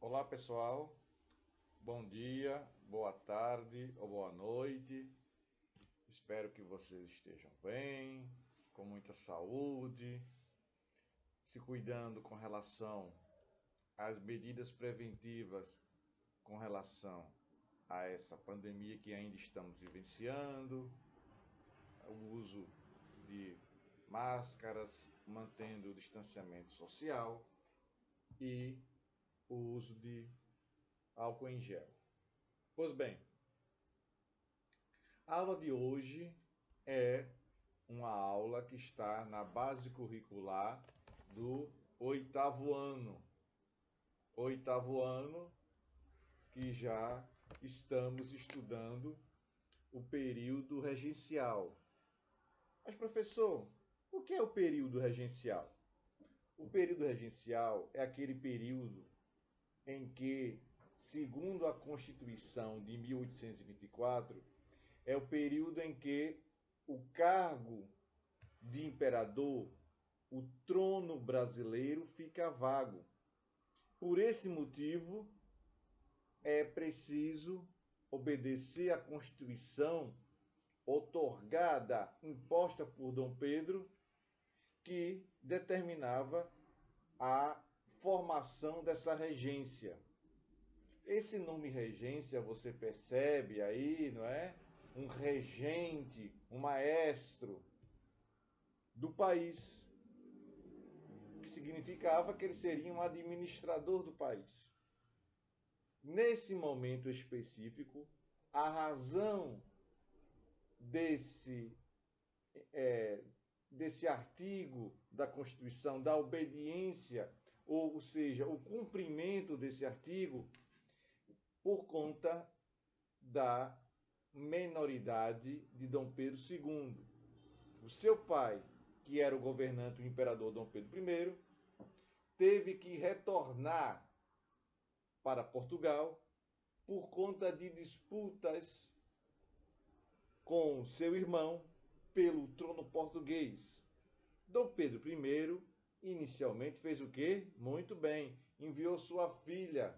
Olá pessoal, bom dia, boa tarde ou boa noite. Espero que vocês estejam bem, com muita saúde, se cuidando com relação às medidas preventivas com relação a essa pandemia que ainda estamos vivenciando, o uso de máscaras, mantendo o distanciamento social e o uso de álcool em gel. Pois bem, a aula de hoje é uma aula que está na base curricular do oitavo ano. Oitavo ano que já estamos estudando o período regencial. Mas, professor, o que é o período regencial? O período regencial é aquele período em que, segundo a Constituição de 1824, é o período em que o cargo de imperador, o trono brasileiro, fica vago. Por esse motivo, é preciso obedecer à Constituição outorgada, imposta por Dom Pedro, que determinava a formação dessa regência. Esse nome regência você percebe aí, não é? Um regente, um maestro do país, que significava que ele seria um administrador do país. Nesse momento específico, a razão desse, desse artigo da Constituição, da obediência, ou seja, o cumprimento desse artigo, por conta da menoridade de Dom Pedro II. O seu pai, que era o governante, o imperador Dom Pedro I, teve que retornar para Portugal por conta de disputas com seu irmão pelo trono português. Dom Pedro I inicialmente fez o quê? Muito bem, enviou sua filha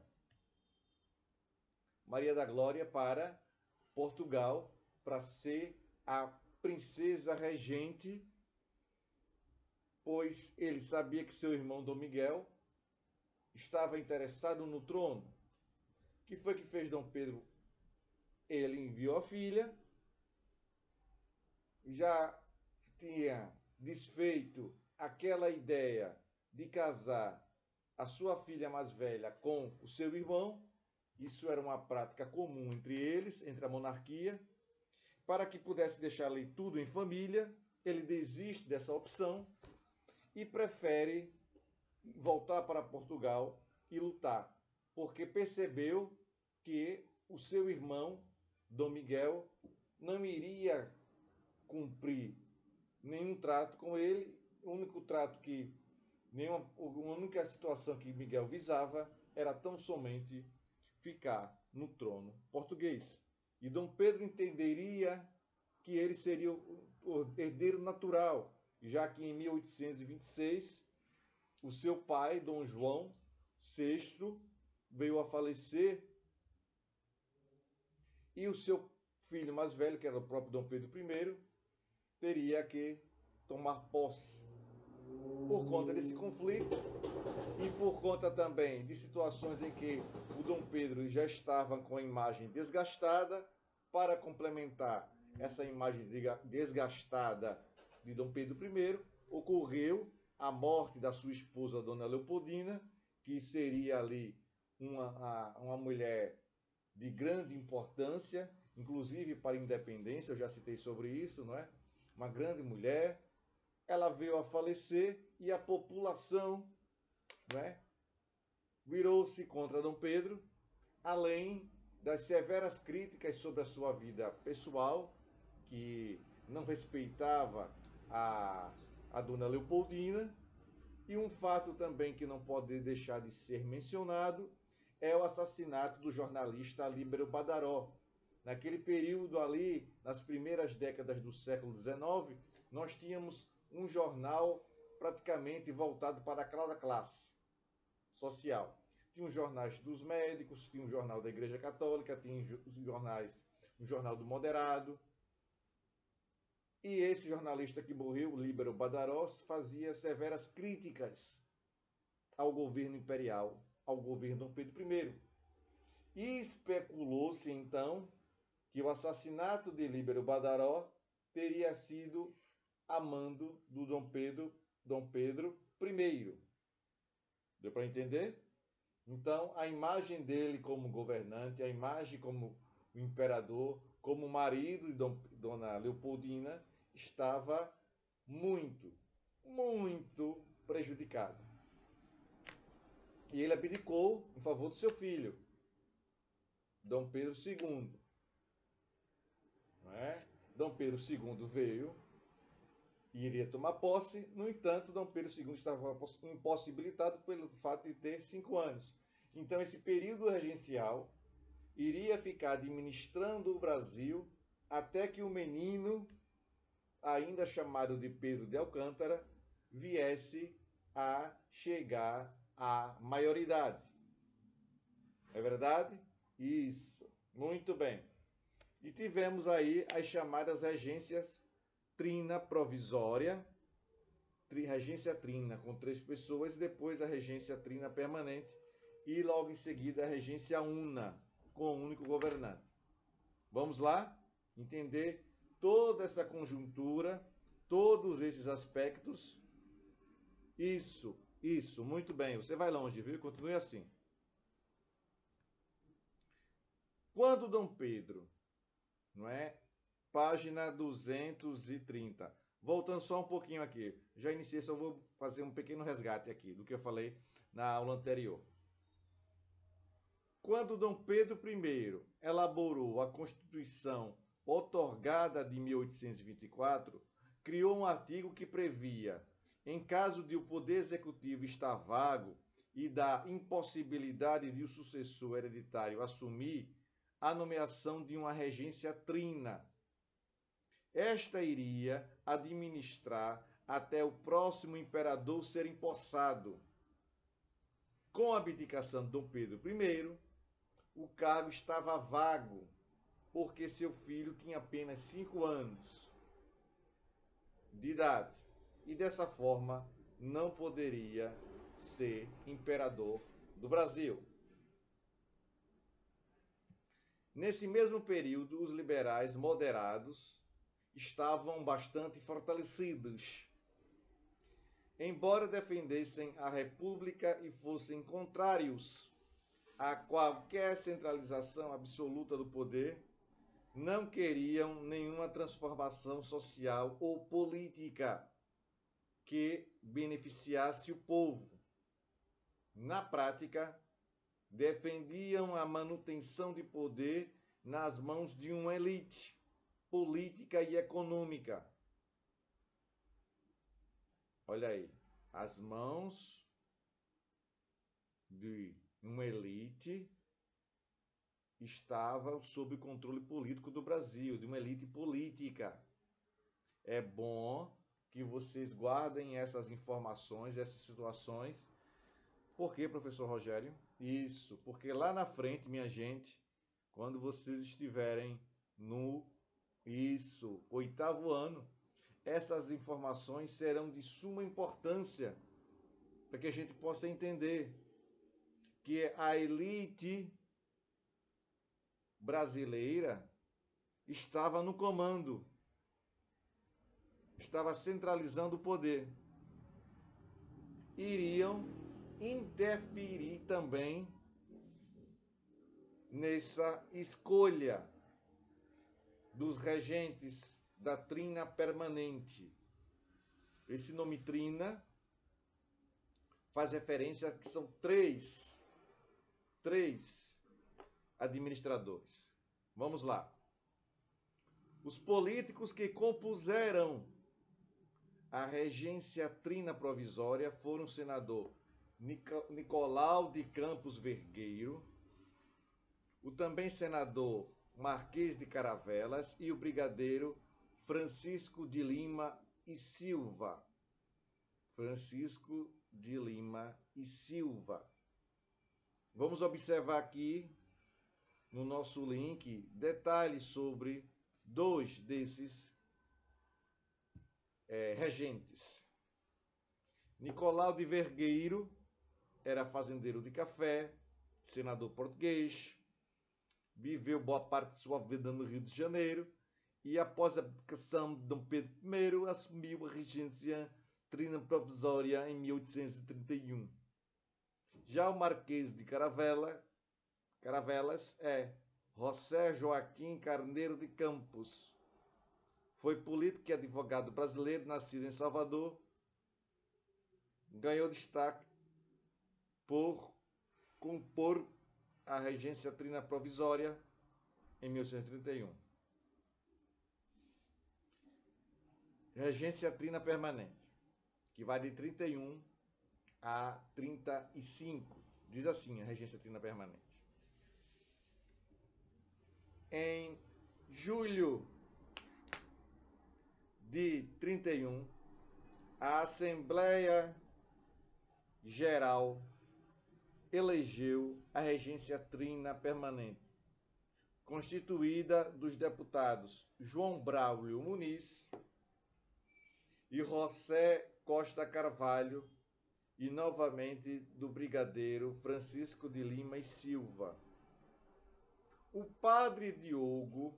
Maria da Glória para Portugal para ser a princesa regente, pois ele sabia que seu irmão Dom Miguel estava interessado no trono. O que foi que fez Dom Pedro? Ele enviou a filha, já tinha desfeito aquela ideia de casar a sua filha mais velha com o seu irmão. Isso era uma prática comum entre eles, entre a monarquia. Para que pudesse deixar ali tudo em família, ele desiste dessa opção e prefere voltar para Portugal e lutar, porque percebeu que o seu irmão, Dom Miguel, não iria cumprir nenhum trato com ele. O único trato que, a única situação que Miguel visava era tão somente ficar no trono português. E Dom Pedro entenderia que ele seria o herdeiro natural, já que em 1826 o seu pai, Dom João VI, veio a falecer e o seu filho mais velho, que era o próprio Dom Pedro I, teria que tomar posse. Por conta desse conflito e por conta também de situações em que o Dom Pedro já estava com a imagem desgastada, para complementar essa imagem desgastada de Dom Pedro I, ocorreu a morte da sua esposa, Dona Leopoldina, que seria ali uma mulher de grande importância, inclusive para a independência, eu já citei sobre isso, não é? Uma grande mulher. Ela veio a falecer e a população, né, virou-se contra Dom Pedro, além das severas críticas sobre a sua vida pessoal, que não respeitava a Dona Leopoldina. E um fato também que não pode deixar de ser mencionado é o assassinato do jornalista Líbero Badaró. Naquele período ali, nas primeiras décadas do século XIX, nós tínhamos um jornal praticamente voltado para aquela classe social. tinha os jornais dos médicos, tinha o jornal da Igreja Católica, tinha os jornais, o Jornal do Moderado. E esse jornalista que morreu, Líbero Badarós, fazia severas críticas ao governo imperial, ao governo Dom Pedro I. E especulou-se, então, que o assassinato de Líbero Badaró teria sido a mando do Dom Pedro I. Deu para entender? Então, a imagem dele como governante, a imagem como o imperador, como marido de Dona Leopoldina, estava muito, muito prejudicada. E ele abdicou em favor do seu filho, Dom Pedro II. Não é? Dom Pedro II veio e iria tomar posse, no entanto, Dom Pedro II estava impossibilitado pelo fato de ter 5 anos. Então, esse período regencial iria ficar administrando o Brasil até que o menino, ainda chamado de Pedro de Alcântara, viesse a chegar à maioridade. É verdade? Isso. Muito bem. E tivemos aí as chamadas regências trina provisória, regência trina com 3 pessoas, e depois a regência trina permanente, e logo em seguida a regência una, com um único governante. Vamos lá? Entender toda essa conjuntura, todos esses aspectos. Isso, muito bem. Você vai longe, viu? Continue assim. Quando Dom Pedro, não é? Página 230. Voltando só um pouquinho aqui. Já iniciei, só vou fazer um pequeno resgate aqui do que eu falei na aula anterior. Quando Dom Pedro I elaborou a Constituição outorgada de 1824, criou um artigo que previa, em caso de o poder executivo estar vago e da impossibilidade de o sucessor hereditário assumir, a nomeação de uma regência trina. Esta iria administrar até o próximo imperador ser empossado. Com a abdicação de Dom Pedro I, o cargo estava vago, porque seu filho tinha apenas 5 anos de idade. E dessa forma não poderia ser imperador do Brasil. Nesse mesmo período, os liberais moderados estavam bastante fortalecidos. Embora defendessem a República e fossem contrários a qualquer centralização absoluta do poder, não queriam nenhuma transformação social ou política que beneficiasse o povo. Na prática, defendiam a manutenção de poder nas mãos de uma elite política e econômica. Olha aí, as mãos de uma elite estavam sob o controle político do Brasil, de uma elite política. É bom que vocês guardem essas informações, essas situações. Por quê, professor Rogério? Isso, porque lá na frente, minha gente, quando vocês estiverem no 8º ano, essas informações serão de suma importância para que a gente possa entender que a elite brasileira estava no comando, estava centralizando o poder. Iriam interferir também nessa escolha dos regentes da trina permanente. Esse nome trina faz referência a que são três administradores. Vamos lá. Os políticos que compuseram a regência trina provisória foram o senador Nicolau de Campos Vergueiro, o também senador Marquês de Caravelas e o brigadeiro Francisco de Lima e Silva. Vamos observar aqui no nosso link detalhes sobre dois desses regentes. Nicolau de Vergueiro era fazendeiro de café, senador português, viveu boa parte de sua vida no Rio de Janeiro e, após a abdicação de Dom Pedro I, assumiu a regência trina provisória em 1831. Já o Marquês de Caravelas é José Joaquim Carneiro de Campos. Foi político e advogado brasileiro, nascido em Salvador. Ganhou destaque por compor a regência trina provisória em 1831. Regência trina permanente, que vai de 31 a 35. Diz assim a regência trina permanente. Em julho de 31, a Assembleia Geral elegeu a regência trina permanente, constituída dos deputados João Braulio Muniz e José Costa Carvalho, e novamente do brigadeiro Francisco de Lima e Silva. O padre Diogo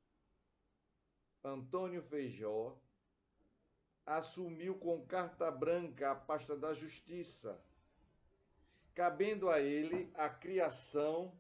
Antônio Feijó assumiu com carta branca a pasta da Justiça, cabendo a ele a criação,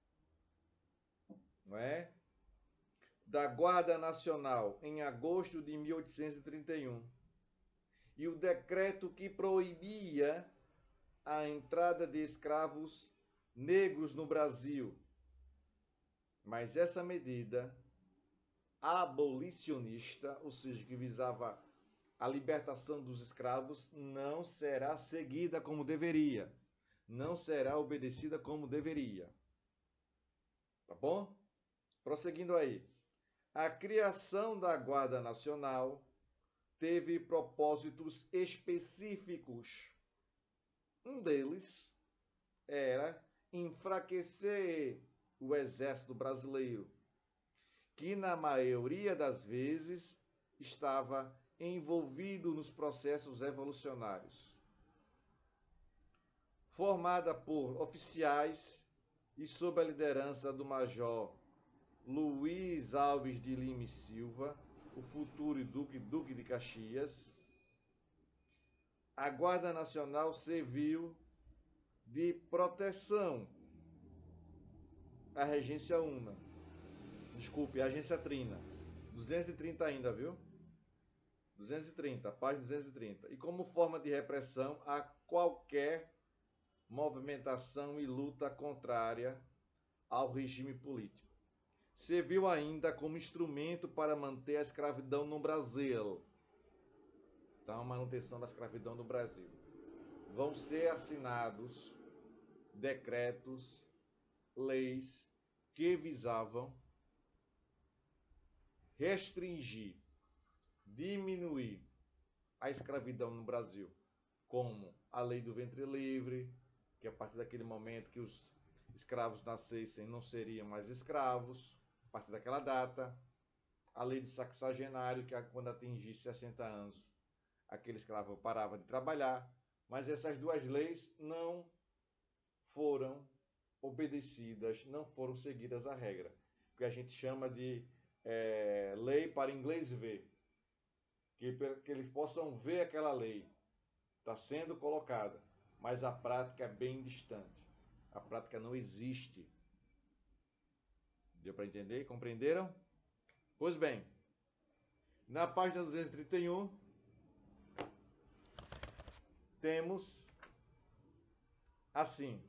da Guarda Nacional em agosto de 1831 e o decreto que proibia a entrada de escravos negros no Brasil. Mas essa medida abolicionista, ou seja, que visava a libertação dos escravos, não será seguida como deveria. Não será obedecida como deveria. Tá bom? Prosseguindo aí. A criação da Guarda Nacional teve propósitos específicos. Um deles era enfraquecer o exército brasileiro, que na maioria das vezes estava envolvido nos processos revolucionários. Formada por oficiais e sob a liderança do Major Luiz Alves de Lima e Silva, o futuro Duque de Caxias, a Guarda Nacional serviu de proteção à regência una. Desculpe, à regência trina. 230 ainda, viu? 230, página 230. E como forma de repressão a qualquer movimentação e luta contrária ao regime político. Serviu ainda como instrumento para manter a escravidão no Brasil. Então, a manutenção da escravidão no Brasil. Vão ser assinados decretos, leis que visavam restringir, diminuir a escravidão no Brasil, como a lei do ventre livre, que a partir daquele momento que os escravos nascessem não seriam mais escravos, a partir daquela data, a lei do sexagenário, que quando atingisse 60 anos, aquele escravo parava de trabalhar, mas essas duas leis não foram obedecidas, não foram seguidas à regra, que a gente chama de lei para inglês ver, que eles possam ver aquela lei, está sendo colocada, mas a prática é bem distante, a prática não existe. Deu para entender? Compreenderam? Pois bem, na página 231, temos assim: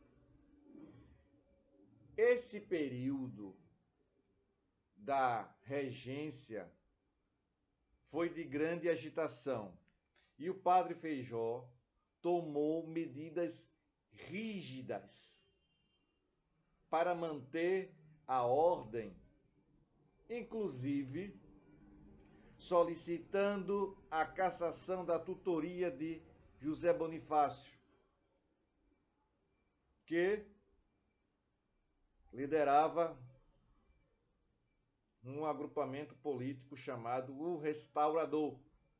esse período da regência foi de grande agitação e o padre Feijó tomou medidas rígidas para manter a ordem, inclusive solicitando a cassação da tutoria de José Bonifácio, que liderava um agrupamento político chamado o Restaurador.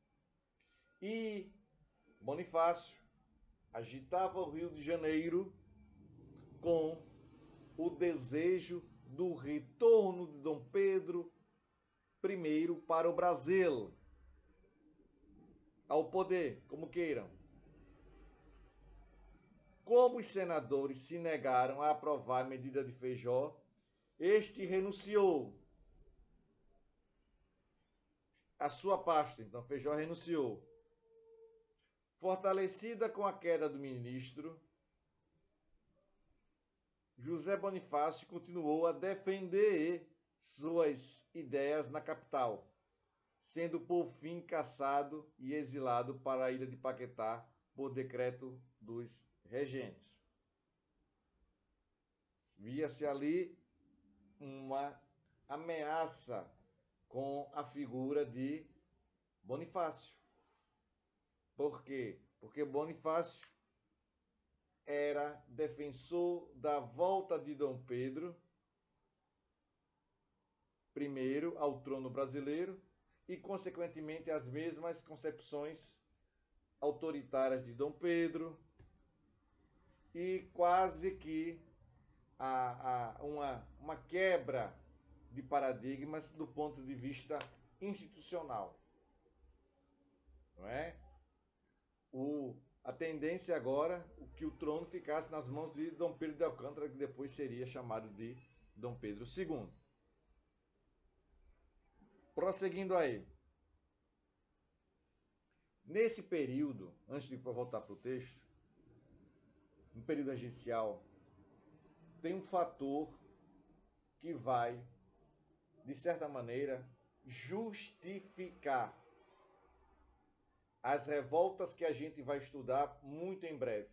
E Bonifácio agitava o Rio de Janeiro com o desejo do retorno de Dom Pedro I para o Brasil, ao poder, como queiram. Como os senadores se negaram a aprovar a medida de Feijó, este renunciou à sua pasta. Então, Feijó renunciou. Fortalecida com a queda do ministro, José Bonifácio continuou a defender suas ideias na capital, sendo por fim caçado e exilado para a ilha de Paquetá por decreto dos regentes. Via-se ali uma ameaça com a figura de Bonifácio. Por quê? Porque Bonifácio era defensor da volta de Dom Pedro I ao trono brasileiro e, consequentemente, as mesmas concepções autoritárias de Dom Pedro e quase que uma quebra de paradigmas do ponto de vista institucional. Não é? A tendência agora é que o trono ficasse nas mãos de Dom Pedro de Alcântara, que depois seria chamado de Dom Pedro II. Prosseguindo aí. Nesse período, antes de voltar para o texto, no período regencial, tem um fator que vai, de certa maneira, justificar as revoltas que a gente vai estudar muito em breve,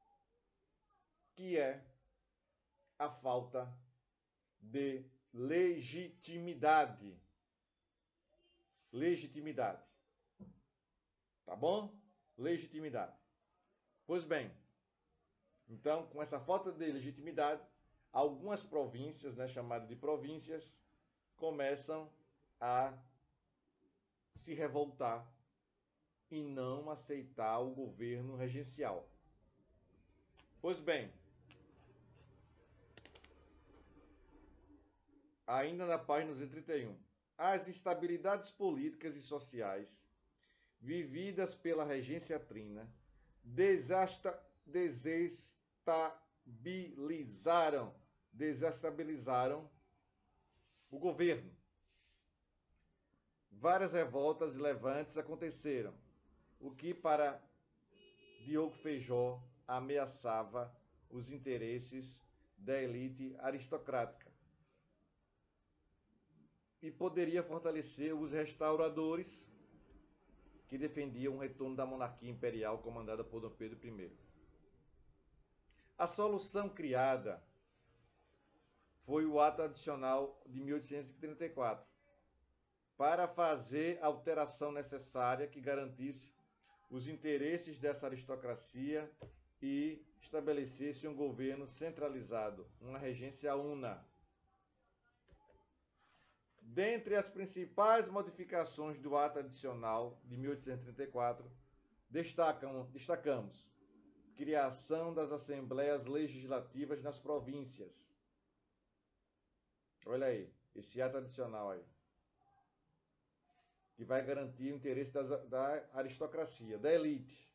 que é a falta de legitimidade. Legitimidade. Tá bom? Legitimidade. Pois bem, então, com essa falta de legitimidade, algumas províncias, chamadas de províncias, começam a se revoltar e não aceitar o governo regencial. Pois bem, ainda na página 231, as instabilidades políticas e sociais vividas pela regência trina desestabilizaram o governo. Várias revoltas e levantes aconteceram, o que para Diogo Feijó ameaçava os interesses da elite aristocrática e poderia fortalecer os restauradores que defendiam o retorno da monarquia imperial comandada por Dom Pedro I. A solução criada foi o ato adicional de 1834, para fazer a alteração necessária que garantisse os interesses dessa aristocracia e estabelecesse um governo centralizado, uma regência una. Dentre as principais modificações do ato adicional de 1834, destacamos criação das assembleias legislativas nas províncias. Olha aí, esse ato adicional aí, que vai garantir o interesse da aristocracia, da elite.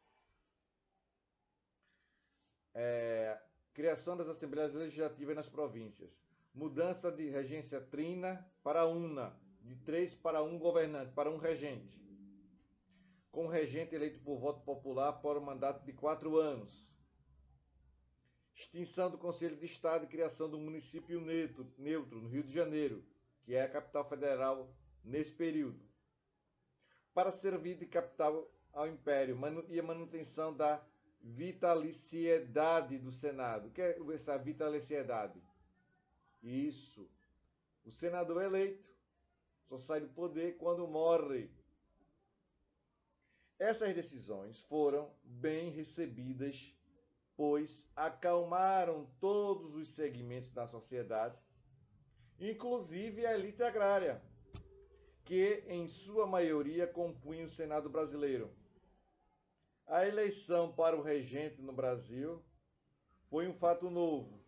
Criação das assembleias legislativas nas províncias. Mudança de regência trina para una, de 3 para 1 governante, para um regente. Com o regente eleito por voto popular para o mandato de 4 anos. Extinção do Conselho de Estado e criação do município neutro, no Rio de Janeiro, que é a capital federal nesse período, para servir de capital ao Império e a manutenção da vitaliciedade do Senado. O que é essa vitaliciedade? Isso. O senador eleito só sai do poder quando morre. Essas decisões foram bem recebidas pois acalmaram todos os segmentos da sociedade, inclusive a elite agrária, que em sua maioria compunha o Senado brasileiro. A eleição para o regente no Brasil foi um fato novo,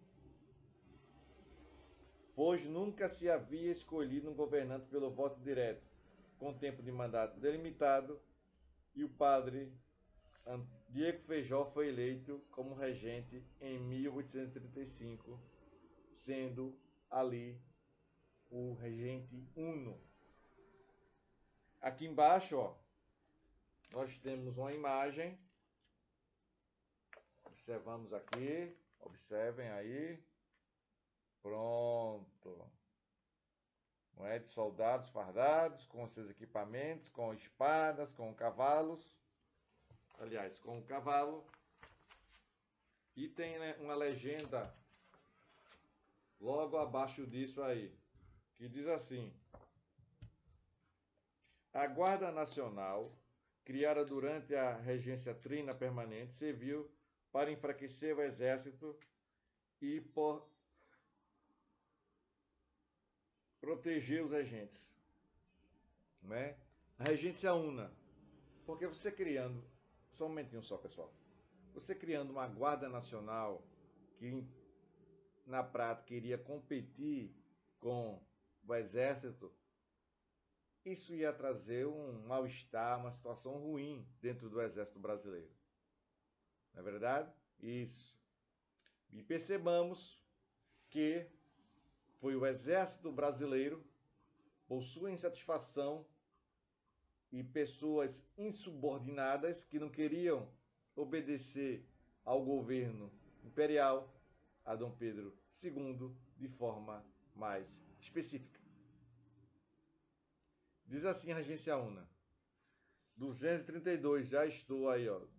pois nunca se havia escolhido um governante pelo voto direto, com tempo de mandato delimitado, e o padre Diego Feijó foi eleito como regente em 1835, sendo ali o regente uno. Aqui embaixo, ó, nós temos uma imagem. Observamos aqui, observem aí. Pronto. Não é? De soldados fardados, com seus equipamentos, com espadas, com cavalos. Aliás, com o cavalo. E tem, né, uma legenda logo abaixo disso aí, que diz assim: a Guarda Nacional, criada durante a regência trina permanente, serviu para enfraquecer o exército e proteger os regentes. Não é? A regência una. Porque você criando, só um momentinho só, pessoal. Você criando uma Guarda Nacional que na prática iria competir com o exército, isso ia trazer um mal-estar, uma situação ruim dentro do exército brasileiro. Não é verdade? Isso. E percebamos que foi o exército brasileiro, por sua insatisfação e pessoas insubordinadas que não queriam obedecer ao governo imperial, a Dom Pedro II, de forma mais específica. Diz assim a regência una. 232, já estou aí, ó.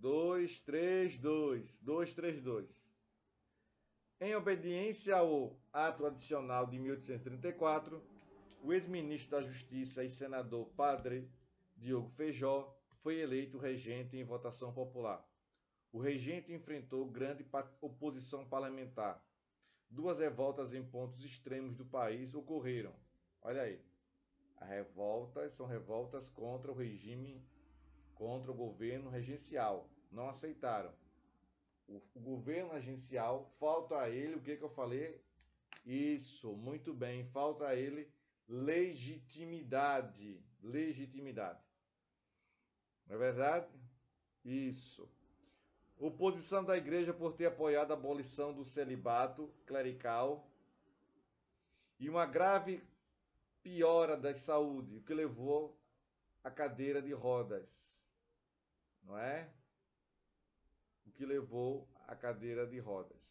232. Em obediência ao ato adicional de 1834, o ex-ministro da Justiça e senador Padre Diogo Feijó foi eleito regente em votação popular. O regente enfrentou grande oposição parlamentar. Duas revoltas em pontos extremos do país ocorreram. Olha aí. As revoltas são revoltas contra o regime, contra o governo regencial. Não aceitaram. O governo regencial, falta a ele, o que eu falei? Isso, muito bem, falta a ele legitimidade. Legitimidade. Não é verdade? Isso. Oposição da igreja por ter apoiado a abolição do celibato clerical e uma grave piora da saúde, o que levou à cadeira de rodas. Não é? O que levou à cadeira de rodas.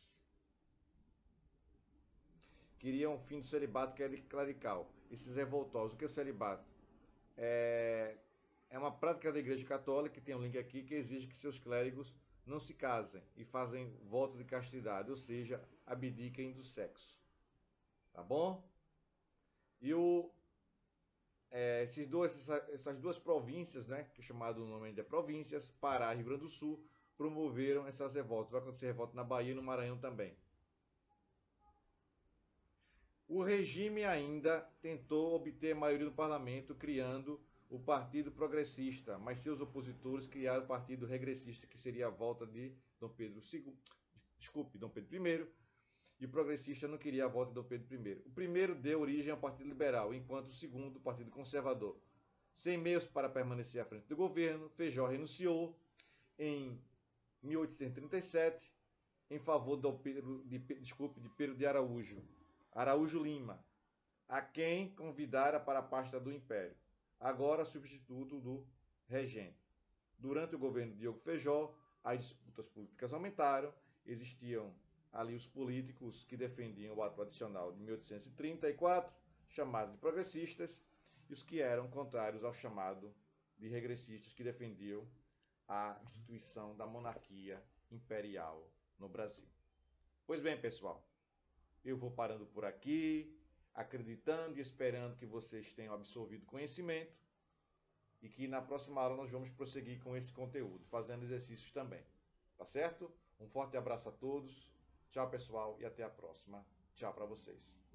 Queriam o fim do celibato clerical. Esses revoltosos. O que é o celibato? É uma prática da Igreja Católica, que tem um link aqui, que exige que seus clérigos não se casem e fazem voto de castidade, ou seja, abdiquem do sexo. Tá bom? E essas duas províncias, né, que é chamado o nome de províncias, Pará e Rio Grande do Sul, promoveram essas revoltas. Vai acontecer revolta na Bahia e no Maranhão também. O regime ainda tentou obter maioria no parlamento, criando o Partido Progressista, mas seus opositores criaram o Partido Regressista, que seria a volta de Dom Pedro I, e o Progressista não queria a volta de Dom Pedro I. O primeiro deu origem ao Partido Liberal, enquanto o segundo, o Partido Conservador. Sem meios para permanecer à frente do governo, Feijó renunciou em 1837 em favor de Pedro de Araújo Lima, a quem convidara para a pasta do Império, agora substituto do regente. Durante o governo de Diogo Feijó, as disputas políticas aumentaram, existiam ali os políticos que defendiam o ato adicional de 1834, chamado de progressistas, e os que eram contrários ao chamado de regressistas, que defendiam a instituição da monarquia imperial no Brasil. Pois bem, pessoal, eu vou parando por aqui, acreditando e esperando que vocês tenham absorvido conhecimento e que na próxima aula nós vamos prosseguir com esse conteúdo, fazendo exercícios também. Tá certo? Um forte abraço a todos. Tchau, pessoal, e até a próxima. Tchau para vocês.